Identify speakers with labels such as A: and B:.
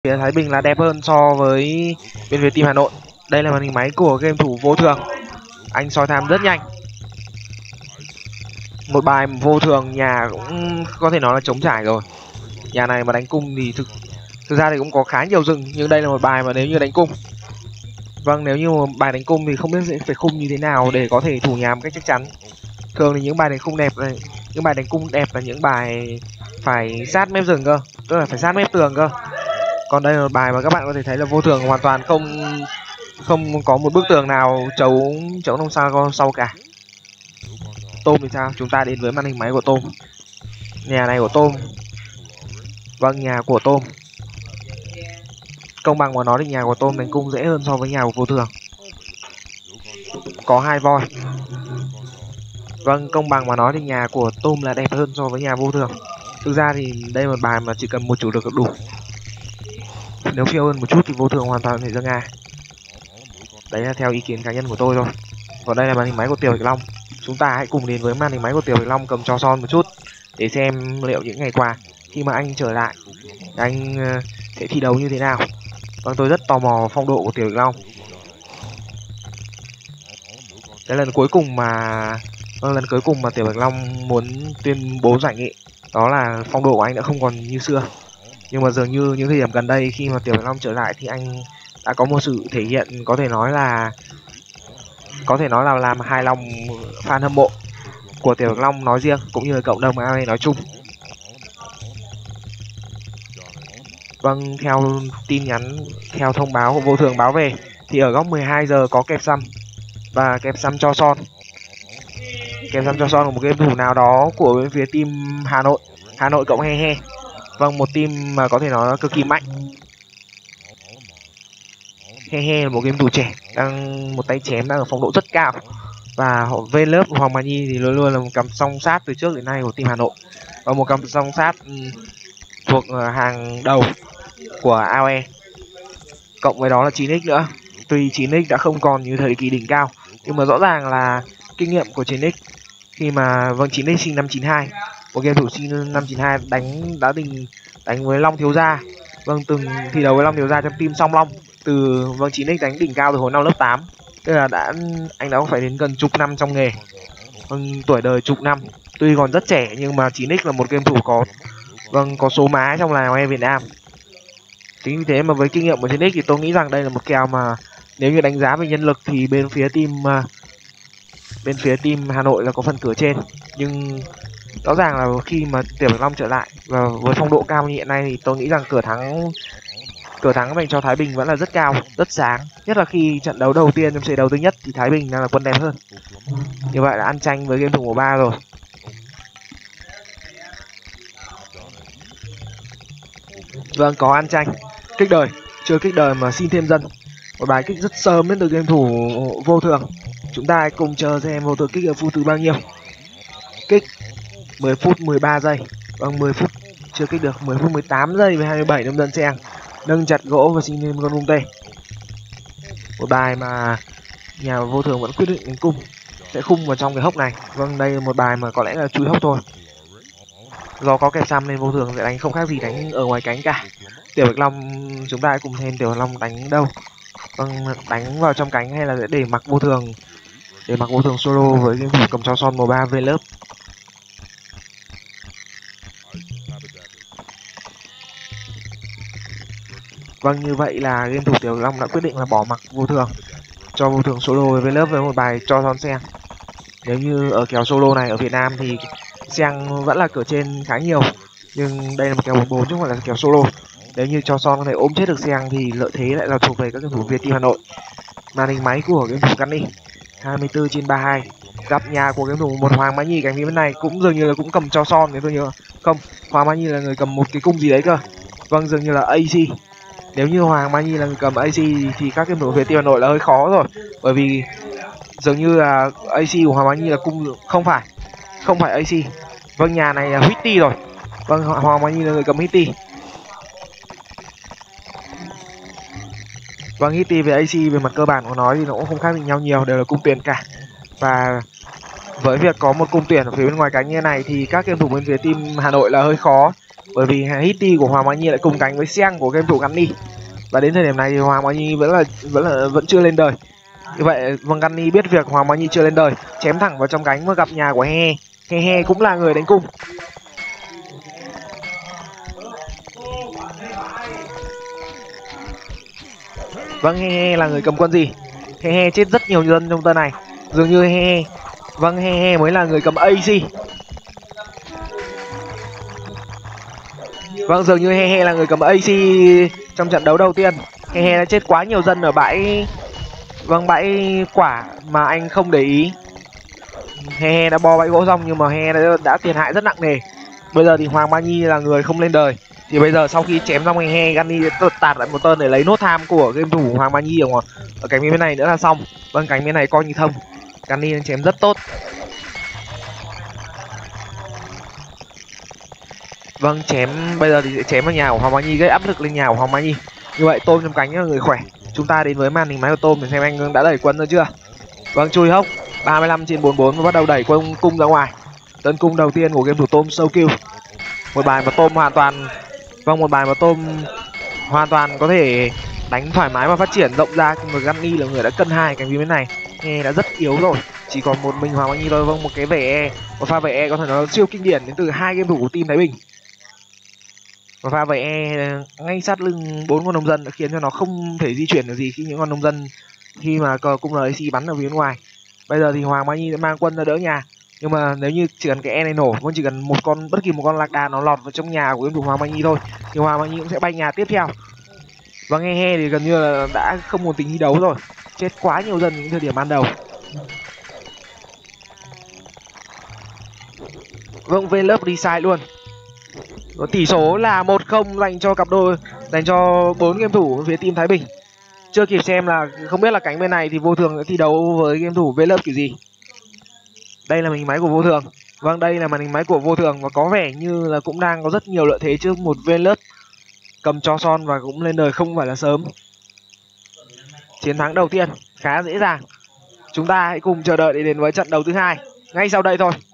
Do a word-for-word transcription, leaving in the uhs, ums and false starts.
A: Phía Thái Bình là đẹp hơn so với bên phía team Hà Nội. Đây là màn hình máy của game thủ Vô Thường. Anh soi tham rất nhanh. Một bài Vô Thường nhà cũng có thể nói là trống trải rồi. Nhà này mà đánh cung thì thực thực ra thì cũng có khá nhiều rừng, nhưng đây là một bài mà nếu như đánh cung. Vâng, nếu như một bài đánh cung thì không biết sẽ phải khung như thế nào để có thể thủ nhà một cách chắc chắn. Thường thì những bài đánh cung đẹp này, những bài đánh cung đẹp là những bài phải sát mép rừng cơ, tức là phải sát mép tường cơ. Còn đây là một bài mà các bạn có thể thấy là Vô Thường hoàn toàn không không có một bức tường nào chống chống không sao sau cả. Tôm thì sao? Chúng ta đến với màn hình máy của Tôm. Nhà này của Tôm. Vâng, nhà của Tôm. Công bằng mà nói thì nhà của Tôm đánh cung dễ hơn so với nhà của Vô Thường. Có hai voi. Vâng, công bằng mà nói thì nhà của Tôm là đẹp hơn so với nhà Vô Thường. Thực ra thì đây là một bài mà chỉ cần một chủ lực được đủ. Nếu phiêu hơn một chút thì Vô Thường hoàn toàn có thể dâng A. Đấy là theo ý kiến cá nhân của tôi thôi. Còn đây là màn hình máy của Tiểu Bạch Long. Chúng ta hãy cùng đến với màn hình máy của Tiểu Bạch Long cầm cho son một chút để xem liệu những ngày qua khi mà anh trở lại anh sẽ thi đấu như thế nào. Vâng, tôi rất tò mò phong độ của Tiểu Bạch Long. Cái lần cuối cùng mà vâng, lần cuối cùng mà Tiểu Bạch Long muốn tuyên bố giải nghị, đó là phong độ của anh đã không còn như xưa. Nhưng mà dường như những thời điểm gần đây khi mà Tiểu Bạch Long trở lại thì anh đã có một sự thể hiện có thể nói là có thể nói là làm hài lòng fan hâm mộ của Tiểu Bạch Long nói riêng cũng như là cộng đồng a o e nói chung. Vâng, theo tin nhắn, theo thông báo của Vô Thường báo về thì ở góc mười hai giờ có kẹp xăm và kẹp xăm cho son. Kẹp xăm cho son của một game thủ nào đó của bên phía team Hà Nội, Hà Nội cộng he he. Vâng, một team mà có thể nói cực kỳ mạnh. He he là một game thủ trẻ, đang một tay chém đang ở phong độ rất cao. Và họ V-Lớp Hoàng Bà Nhi thì luôn luôn là một cặp song sát từ trước đến nay của team Hà Nội. Và một cặp song sát um, thuộc uh, hàng đầu của a o e. Cộng với đó là chín ích nữa. Tuy chín ích đã không còn như thời kỳ đỉnh cao, nhưng mà rõ ràng là kinh nghiệm của chín ích khi mà vâng chín ích sinh năm chín hai, một game thủ sinh năm chín hai đánh đã từng đánh với Long Thiếu Gia. Vâng, từng thi đấu với Long Thiếu Gia trong team Song Long. Từ vâng chín ích đánh đỉnh cao từ hồi năm lớp tám. Tức là đã anh đã phải đến gần chục năm trong nghề. Vâng, tuổi đời chục năm. Tuy còn rất trẻ nhưng mà chín ích là một game thủ có vâng có số má trong làng a o e Việt Nam. Chính vì thế mà với kinh nghiệm của chín ích thì tôi nghĩ rằng đây là một kèo mà nếu như đánh giá về nhân lực thì bên phía team uh, bên phía team Hà Nội là có phần cửa trên. Nhưng rõ ràng là khi mà Tiểu Bạch Long trở lại và với phong độ cao như hiện nay thì tôi nghĩ rằng cửa thắng cửa thắng dành cho Thái Bình vẫn là rất cao, rất sáng. Nhất là khi trận đấu đầu tiên trong trận đấu thứ nhất thì Thái Bình đang là quân đẹp hơn. Như vậy là ăn tranh với game thủ của ba rồi. Vâng, có ăn tranh. Kích đời, chưa kích đời mà xin thêm dân. Một bài kích rất sớm đến từ game thủ Vô Thường. Chúng ta hãy cùng chờ xem Vô Thường kích ở phút thứ bao nhiêu. Kích mười phút mười ba giây. Vâng, mười phút chưa kích được, mười phút mười tám giây với hai mươi bảy nông dân xeng. Nâng chặt gỗ và xin thêm con vung tê. Một bài mà nhà Vô Thường vẫn quyết định đánh cung, sẽ khung vào trong cái hốc này. Vâng, đây là một bài mà có lẽ là chui hốc thôi. Do có kẹp xăm nên Vô Thường sẽ đánh không khác gì đánh ở ngoài cánh cả. Tiểu Bạch Long, chúng ta hãy cùng xem Tiểu Bạch Long đánh đâu. Vâng, đánh vào trong cánh hay là sẽ để mặc Vô Thường để mặc Vô Thường solo với game thủ cầm cho son màu ba V-Lớp. Vâng, như vậy là game thủ Tiểu Bạch Long đã quyết định là bỏ mặc Vô Thường, cho Vô Thường solo với V-Lớp với một bài cho son xeng. Nếu như ở kèo solo này ở Việt Nam thì xeng vẫn là cửa trên khá nhiều, nhưng đây là một kèo bốn bốn chứ không phải là kèo solo. Nếu như cho son có thể ôm chết được xeng thì lợi thế lại là thuộc về các game thủ Việt team Hà Nội. Màn hình máy của game thủ Cunny hai mươi tư trên ba mươi hai. Gặp nhà của game thủ một Hoàng Mã Nhi, cánh phía bên này cũng dường như là cũng cầm cho son nếu tôi nhớ không. Hoàng Mã Nhi là người cầm một cái cung gì đấy cơ. Vâng, dường như là a xê. Nếu như Hoàng Mã Nhi là người cầm a xê thì các game thủ Việt team Hà Nội là hơi khó rồi, bởi vì dường như là a xê của Hoàng Mã Nhi là cung không phải không phải a xê. Vâng, nhà này là Hitty rồi. Vâng, Hoàng Mã Nhi là người cầm Hitty. Vâng, Hitty về a xê về mặt cơ bản của nó thì nó cũng không khác gì nhau nhiều, đều là cung tiền cả. Và với việc có một cung tuyển ở phía bên ngoài cánh như này thì các game thủ bên phía team Hà Nội là hơi khó. bởi vì Hitty của Hoàng Mã Nhi lại cùng cánh với Xiang của game thủ Gunny. Và đến thời điểm này thì Hoàng Mã Nhi vẫn là vẫn là vẫn chưa lên đời. Như vậy Vâng Gunny biết việc Hoàng Mã Nhi chưa lên đời, chém thẳng vào trong cánh và gặp nhà của He He. He He cũng là người đánh cung. Vâng, He He là người cầm quân gì? He He chết rất nhiều dân trong turn này. Dường như He He Vâng, He He mới là người cầm a xê. Vâng, dường như He He là người cầm a xê trong trận đấu đầu tiên. He He đã chết quá nhiều dân ở bãi Vâng, bãi quả mà anh không để ý. He He đã bo bãi gỗ xong nhưng mà He He đã, đã thiệt hại rất nặng nề. Bây giờ thì Hoàng Mã Nhi là người không lên đời. Thì bây giờ sau khi chém xong He He, Gunny tạt lại một tên để lấy nốt tham của game thủ Hoàng Mã Nhi ở, ngoài, ở cánh bên này nữa là xong. Vâng, cánh bên này coi như thông. Gunny chém rất tốt. Vâng, chém bây giờ thì sẽ chém vào nhà của Hoàng Mã Nhi, gây áp lực lên nhà của Hoàng Mã Nhi. Như vậy Tôm trong cánh là người khỏe. Chúng ta đến với màn hình máy của Tôm để xem anh đã đẩy quân rồi chưa. Vâng, chui hốc ba mươi lăm trên bốn mươi bốn và bắt đầu đẩy quân cung ra ngoài. Tấn cung đầu tiên của game thủ Tôm sâu kill. Một bài mà Tôm hoàn toàn Vâng, một bài mà Tôm hoàn toàn có thể đánh thoải mái và phát triển rộng ra. Nhưng mà Gunny là người đã cân hai cánh phía bên này. Nghe đã rất yếu rồi, chỉ còn một mình Hoàng Mã Nhi thôi. Vâng, một cái vẩy E, một pha vẩy E có thể nói siêu kinh điển đến từ hai game thủ của team Thái Bình. Và pha vẩy E ngay sát lưng bốn con nông dân đã khiến cho nó không thể di chuyển được gì khi những con nông dân khi mà cờ cung a xê bắn ở phía ngoài. Bây giờ thì Hoàng Mã Nhi sẽ mang quân ra đỡ nhà. Nhưng mà nếu như chỉ cần cái E này nổ, vẫn chỉ cần một con bất kỳ một con lạc đà nó lọt vào trong nhà của game thủ Hoàng Mã Nhi thôi thì Hoàng Mã Nhi cũng sẽ bay nhà tiếp theo. Và He He thì gần như là đã không còn tính thi đấu rồi, chết quá nhiều dân những thời điểm ban đầu. Vâng, Vlove đi sai luôn. Và tỷ số là một không dành cho cặp đôi, dành cho bốn game thủ phía team Thái Bình. Chưa kịp xem là không biết là cánh bên này thì Vô Thường sẽ thi đấu với game thủ Vlove kiểu gì. Đây là màn hình máy của Vô Thường. Vâng, đây là màn hình máy của Vô Thường và có vẻ như là cũng đang có rất nhiều lợi thế trước một Vlove cầm cho son và cũng lên đời không phải là sớm. Chiến thắng đầu tiên khá dễ dàng. Chúng ta hãy cùng chờ đợi để đến với trận đấu thứ hai ngay sau đây thôi.